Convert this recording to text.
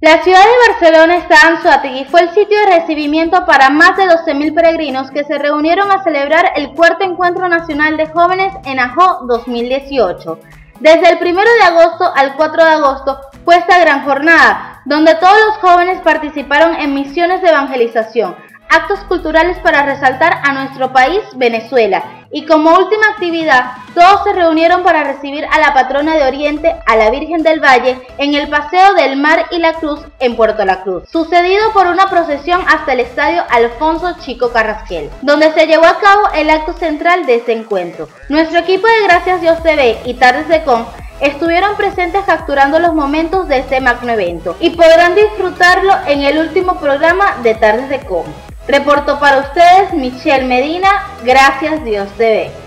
La ciudad de Barcelona está Anzoátegui fue el sitio de recibimiento para más de 12.000 peregrinos que se reunieron a celebrar el cuarto Encuentro Nacional de Jóvenes en Ajó 2018. Desde el 1 de agosto al 4 de agosto fue esta gran jornada, donde todos los jóvenes participaron en misiones de evangelización, actos culturales para resaltar a nuestro país, Venezuela, y como última actividad, todos se reunieron para recibir a la patrona de Oriente, a la Virgen del Valle, en el Paseo del Mar y la Cruz en Puerto La Cruz, sucedido por una procesión hasta el estadio Alfonso Chico Carrasquel, donde se llevó a cabo el acto central de este encuentro. Nuestro equipo de Gracias Dios TV y Tardes de Con estuvieron presentes capturando los momentos de este magno evento y podrán disfrutarlo en el último programa de Tardes de Con. Reportó para ustedes Michelle Medina, Gracias Dios TV.